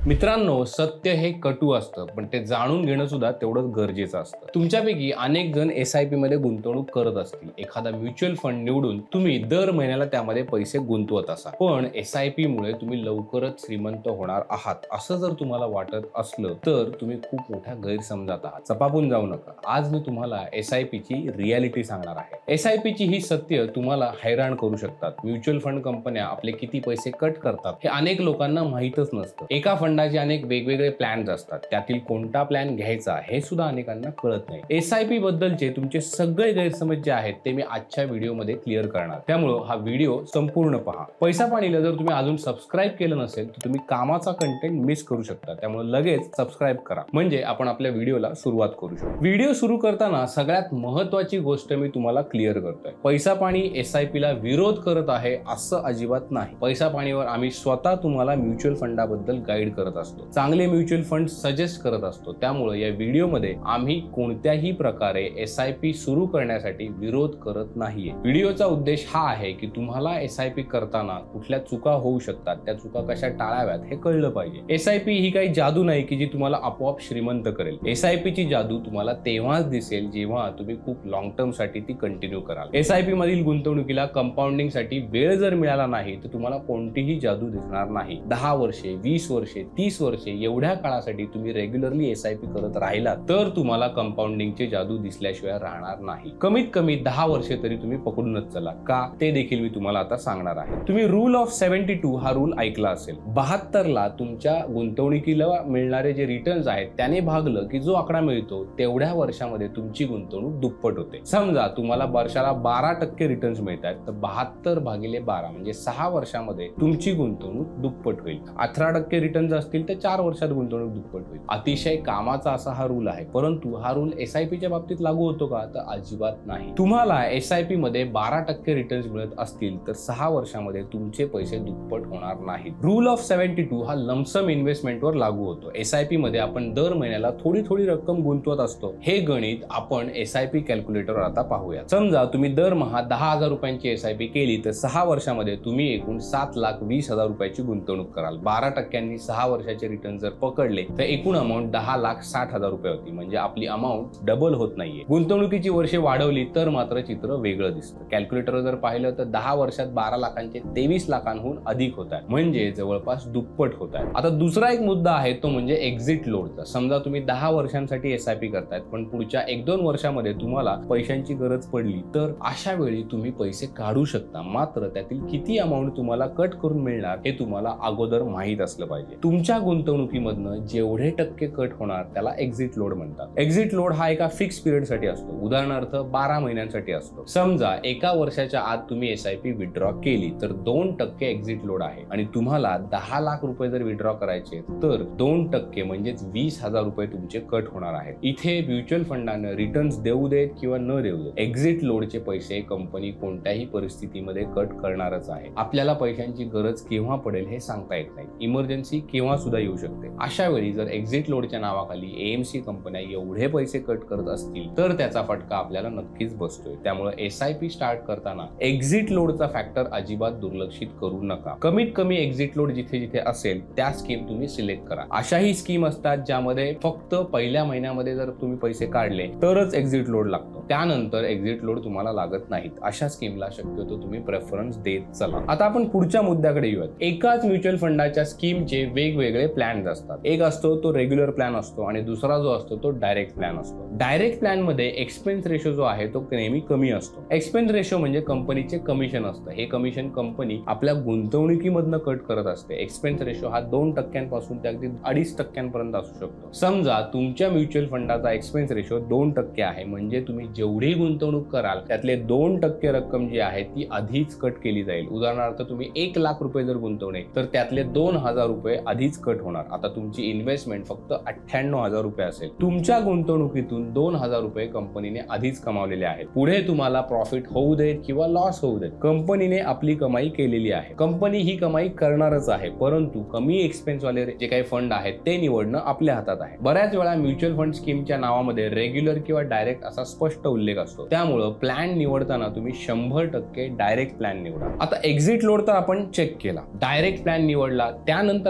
मित्रांनो, सत्य हे कटू असतं, पण ते जाणून घेणं सुद्धा तेवढंच गरजेचं असतं। तुमच्यापैकी अनेक जण SIP मध्ये गुंतवणूक करत असतील। एखादा म्युच्युअल फंड निवडून तुम्ही दर महिन्याला त्यामध्ये पैसे गुंतवत असाल, पण SIP मुळे तुम्ही लवकरच श्रीमंत होणार आहात असं जर तुम्हाला वाटत असलं तर तुम्ही खूप मोठ्या गैरसमजात आहात। चपापून जाऊ नका। आज मी तुम्हाला SIP ची रियालिटी सांगणार आहे। SIP ची ही सत्य तुम्हाला हैराण करू शकतात। म्युच्युअल फंड कंपन्या आपले किती पैसे कट करतात हे अनेक लोकांना माहीतच नसतं। एका फंडाचे अनेक वेगवेगळे प्लॅन्स असतात, त्यातील कोणता प्लॅन घ्यायचा हे सुद्धा अनेकांना कळत नाही। SIP बद्दलचे तुमचे सगळे गैरसमज जे आहेत ते मी आजच्या व्हिडिओमध्ये क्लिअर करणार, त्यामुळे हा व्हिडिओ संपूर्ण पहा। पैसा पाणीला जर तुम्ही अजून सबस्क्राइब केलं नसेल तर तुम्ही कामाचा कंटेंट मिस करू शकता, त्यामुळे लगेच सबस्क्राइब करा म्हणजे आपण आपल्या व्हिडिओला सुरुवात करू शकतो। व्हिडिओ सुरू करताना सगळ्यात महत्त्वाची गोष्ट मी तुम्हाला क्लिअर करतोय, पैसा पाणी SIP ला विरोध करत आहे असं अजिबात नाही। पैसा पाणीवर आम्ही स्वतः तुम्हाला म्युच्युअल फंडाबद्दल गाईड करत असतो, चांगले म्युच्युअल फंड सजेस्ट करत असतो, त्यामुळे या व्हिडिओमध्ये आम्ही कोणत्याही प्रकारे SIP सुरू करण्यासाठी विरोध करत नाहीये। व्हिडिओचा उद्देश हा आहे की तुम्हाला SIP करताना कुठल्या चुका होऊ शकतात, त्या चुका कशा टाळाव्यात हे कळलं पाहिजे। SIP ही काही जादू नाही की जी तुम्हाला आपोआप श्रीमंत करेल। SIP ची जादू तुम्हाला तेव्हाच दिसेल जेव्हा तुम्ही खूप लॉंग टर्म साठी ती कंटिन्यू कराल। SIP मधील गुंतवणुकीला कंपाऊंडिंग साठी वेळ जर मिळाला नाही तर तुम्हाला कोणतीही जादू दिसणार नाही। 10 वर्षे, 20 वर्षे, 30 वर्षे एवढ्या काळासाठी तुम्ही रेग्युलरली SIP करत राहिलात तर तुम्हाला कंपाऊंडिंगची जादू दिसल्याशिवाय राहणार नाही। कमीत कमी 10 वर्षे तरी तुम्ही पकडूनच चला, का ते देखील मी तुम्हाला आता सांगणार आहे। तुम्ही रूल ऑफ 72 हा रूल ऐकला असेल। 72 ला तुमच्या गुंतवणुकीला मिळणारे जे रिटर्न्स आहेत त्याने भागलं की जो आकडा मिळतो तेवढ्या वर्षामध्ये तुमची गुंतवणूक दुप्पट होते। समजा तुम्हाला वर्षाला 12% रिटर्न्स मिळतात तर 72 भागिले 12 म्हणजे 6 वर्षामध्ये तुमची गुंतवणूक दुप्पट होईल। 18% रिटर्न्स असतील तर 4 वर्षात गुंतवणूक दुप्पट होईल। अतिशय कामाचा असा हा रूल आहे, परंतु हा रूल SIP च्या बाबतीत लागू होतो का तर अजिबात नाही। तुम्हाला SIP मध्ये 12% रिटर्न्स मिळत असतील तर 6 वर्षामध्ये तुमचे पैसे दुप्पट होणार नाहीत। रूल ऑफ 72 हा लमसम इन्व्हेस्टमेंटवर लागू होतो। SIP मध्ये आपण दर महिन्याला थोडी थोडी रक्कम गुंतवत असतो। हे गणित आपण SIP कॅल्क्युलेटरवर आता पाहूया। समजा तुम्ही दरमहा 10,000 रुपयांची SIP केली तर 6 वर्षामध्ये तुम्ही एकूण 7,20,000 रुपयाची गुंतवणूक कराल। 12% 6 वर्षाचे रिटर्न जर पकडले तर एकूण अमाऊंट 10,60,000 रुपये होती, म्हणजे आपली अमाऊंट डबल होत नाहीये। गुंतवणुकीची वर्षे वाढवली तर मात्र चित्र वेगळं दिसतं। कॅल्क्युलेटर जर पाहिलं तर 10 वर्षात 12 लाखांचे 23 लाखांहून अधिक होत आहे, म्हणजे जवळपास दुप्पट होत आहे। आता दुसरा एक मुद्दा आहे तो म्हणजे एक्झिट लोडचा। समजा तुम्ही 10 वर्षांसाठी SIP करतायत पण पुढच्या 1-2 वर्षामध्ये तुम्हाला पैशांची गरज पडली तर अशा वेळी तुम्ही पैसे काढू शकता, मात्र त्यातील किती अमाऊंट तुम्हाला कट करून मिळणार हे तुम्हाला अगोदर माहित असलं पाहिजे। तुमच्या गुंतवणुकीमधनं जेवढे टक्के कट होणार त्याला एक्झिट लोड म्हणतात। एक्झिट लोड हा एका फिक्स पिरियड साठी असतो, उदाहरणार्थ 12 महिन्यांसाठी असतो। समजा एका वर्षाच्या आत तुम्ही SIP विथड्रॉ केली तर 2% एक्झिट लोड आहे आणि तुम्हाला 10 लाख रुपये जर विथड्रॉ करायचे तर 2% म्हणजेच 20,000 रुपये तुमचे कट होणार आहेत। इथे म्युच्युअल फंडानं रिटर्न्स देऊ देत किंवा न देऊ देत एक्झिट लोडचे पैसे कंपनी कोणत्याही परिस्थितीमध्ये कट करणारच आहे। आपल्याला पैशांची गरज केव्हा पडेल हे सांगता येत नाही, इमर्जन्सी केव्हा सुद्धा येऊ शकते। अशा वेळी जर एक्झिट लोडच्या नावाखाली AMC कंपन्या एवढे पैसे कट करत असतील तर त्याचा फटका आपल्याला नक्कीच बसतोय। त्यामुळे SIP स्टार्ट करताना एक्झिट लोडचा फॅक्टर अजिबात दुर्लक्षित करू नका। कमीत कमी एक्झिट लोड जिथे जिथे असेल त्या स्कीम तुम्ही सिलेक्ट करा। अशाही स्कीम असतात ज्यामध्ये फक्त पहिल्या महिन्यामध्ये जर तुम्ही पैसे काढले तरच एक्झिट लोड लागतो, त्यानंतर एक्झिट लोड तुम्हाला लागत नाहीत। अशा स्कीमला शक्यतो तुम्ही प्रेफरन्स देत चला। आता आपण पुढच्या मुद्द्याकडे येऊयात। एकाच म्युच्युअल फंडाच्या स्कीमचे वेगवेगळे प्लॅन्स असतात। एक असतो तो रेग्युलर प्लॅन असतो आणि दुसरा जो असतो तो डायरेक्ट प्लॅन असतो। डायरेक्ट प्लॅन मध्ये एक्सपेन्स रेशो जो आहे तो नेहमी कमी असतो। एक्सपेन्स रेशो म्हणजे कंपनीचे कमिशन असतं, हे कमिशन कंपनी आपल्या गुंतवणुकीमधनं कट करत असते। एक्सपेन्स रेशो हा 2% पासून ते अगदी 2.5% पर्यंत असू शकतो। समजा तुमच्या म्युच्युअल फंडाचा एक्सपेन्स रेशो 2% आहे, म्हणजे तुम्ही जेवढी गुंतवणूक कराल त्यातले 2% रक्कम जी आहे ती आधीच कट केली जाईल। उदाहरणार्थ तुम्ही 1 लाख रुपये जर गुंतवणे तर त्यातले 2,000 रुपये आधीच कट होणार। आता तुमची इन्व्हेस्टमेंट फक्त 98,000 रुपये असेल। तुमच्या गुंतवणुकीतून 2,000 रुपये कंपनीने आधीच कमावलेले आहेत। पुढे तुम्हाला प्रॉफिट होऊ देत किंवा लॉस होऊ देत, कंपनीने आपली कमाई केलेली आहे। कंपनी ही कमाई करणारच आहे, परंतु कमी एक्सपेन्स वाले जे काही फंड आहेत ते निवडणं आपल्या हातात आहे। बऱ्याच वेळा म्युच्युअल फंड स्कीमच्या नावामध्ये रेग्युलर किंवा डायरेक्ट असा स्पष्ट उल्लेख असतो, त्यामुळे प्लॅन निवडताना तुम्ही 100% डायरेक्ट प्लॅन निवडा। आता एक्झिट लोड तर आपण चेक केला, डायरेक्ट प्लॅन निवडला, त्यानंतर आपल्याला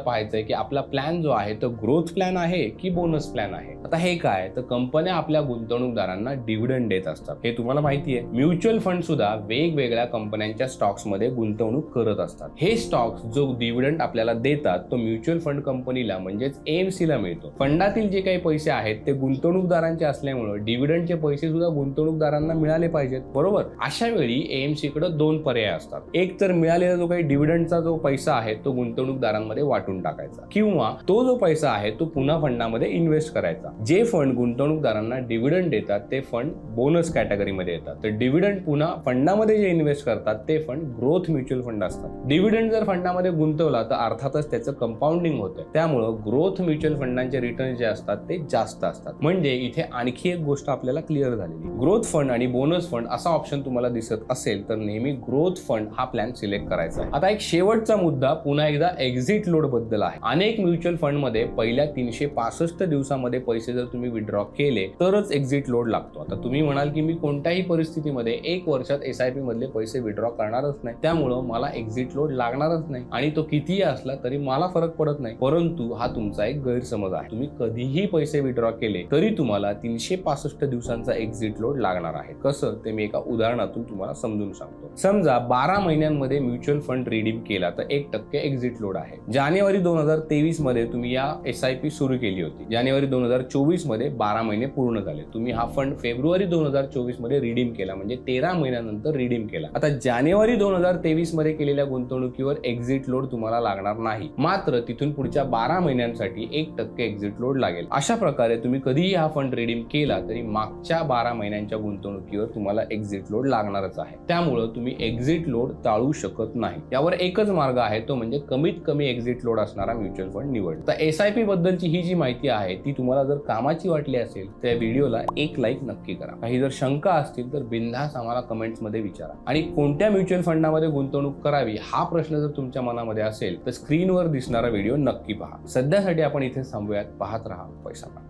पाहायचंय की आपला प्लॅन जो आहे तो ग्रोथ प्लॅन आहे की बोनस प्लॅन आहे. आता हे काय तर कंपन्या आपल्या गुंतवणूकदारांना डिव्हिडंड देत असतात, हे तुम्हाला माहिती आहे. म्युच्युअल फंड सुद्धा वेगवेगळ्या कंपन्यांच्या स्टॉक्स मध्ये गुंतवणूक करत असतात. हे स्टॉक्स जो डिव्हिडंड आपल्याला देतात तो म्युच्युअल फंड कंपनीला म्हणजेच AMC ला मिळतो. फंडातील जे काही पैसे आहेत ते गुंतवणूकदारांचे असल्यामुळे डिव्हिडंडचे पैसे सुद्धा गुंतवणूकदारांना मिळाले पाहिजेत, बरोबर. अशा वेळी AMC कडे दोन पर्याय असतात. एक तर मिळालेला जो काही डिव्हिडंडचा जो पैसा आहे तो गुंतवणूकदारांमध्ये वाटून टाकायचा, किंवा तो जो पैसा आहे तो पुन्हा फंडामध्ये इन्व्हेस्ट करायचा. जे फंड गुंतवणूकदारांना डिव्हिडंड देतात ते फंड बोनस कॅटेगरीमध्ये येतात. तर डिव्हिडंड पुन्हा फंडामध्ये जे इन्व्हेस्ट करतात ते फंड ग्रोथ म्युच्युअल फंड असतात. डिव्हिडंड जर फंडामध्ये गुंतवला तर अर्थातच त्याचं कंपाऊंडिंग होतं, त्यामुळे ग्रोथ म्युच्युअल फंडांचे रिटर्न जे असतात ते जास्त असतात. म्हणजे इथे आणखी एक गोष्ट आपल्याला क्लिअर झालेली. ग्रोथ फंड आणि बोनस फंड असा ऑप्शन तुम्हाला दिसत असेल तर नेहमी ग्रोथ फंड हा प्लॅन सिलेक्ट करायचा आहे. आता एक शेवटचा मुद्दा पुन्हा एकदा एक्झिट लोड बद्दल आहे. अनेक म्युच्युअल फंड मध्ये पहिल्या 365 दिवसामध्ये पैसे जर तुम्ही विड्रॉ केले तरच एक्झिट लोड लागतो. आता तुम्ही म्हणाल की मी कोणत्याही परिस्थितीमध्ये 1 वर्षात SIP मधले पैसे विड्रॉ करणारच नाही, त्यामुळं मला एक्झिट लोड लागणारच नाही आणि तो कितीही असला तरी मला फरक पडत नाही. परंतु हा तुमचा एक गैरसमज आहे. तुम्ही कधीही पैसे विड्रॉ केले तरी तुम्हाला 365 दिवसांचा एक्झिट लोड लागणार आहे. कसं ते मी एका उदाहरणातून तुम्हाला समजून सांगतो. समजा 12 महिन्यांमध्ये म्युच्युअल फंड रिडीम केला तर 1% एक्झिट लोड आहे. जानेवारी 2023 मध्ये तुम्ही या SIP सुरू केली होती. जानेवारी 2024 मध्ये 12 महिने पूर्ण झाले. तुम्ही हा फंड फेब्रुवारी 2024 मध्ये रिडीम केला, म्हणजे 13 महिन्यानंतर रिडीम केला. आता जानेवारी 2023 मध्ये केलेल्या गुंतवणुकीवर एक्झिट लोड तुम्हाला लागणार नाही, मात्र तिथून पुढच्या 12 महिन्यांसाठी 1% एक्झिट लोड लागेल. अशा प्रकारे तुम्ही कधीही हा फंड रिडीम केला तरी मागच्या 12 महिन्यांच्या गुंतवणुकीवर तुम्हाला एक्झिट लोड लागणारच आहे. त्यामुळे तुम्ही एक्झिट लोड टाळू शकत नाही. यावर एकच मार्ग आहे, तो म्हणजे कमीत कमी एक्झिट लोड असणारा म्युच्युअल फंड निवड. तर SIP बद्दलची ही जी माहिती आहे ती तुम्हाला जर कामाची वाटली असेल तर या व्हिडिओला एक लाईक नक्की करा. काही जर शंका असतील तर बिनधास्त आम्हाला कमेंट्स मध्ये विचारा. आणि कोणत्या म्युच्युअल फंडामध्ये गुंतवणूक करावी हा प्रश्न जर तुमच्या मनामध्ये असेल तर स्क्रीनवर दिसणारा व्हिडिओ नक्की पहा. सध्यासाठी आपण इथे थांबूयात. पाहत रहा पैसा.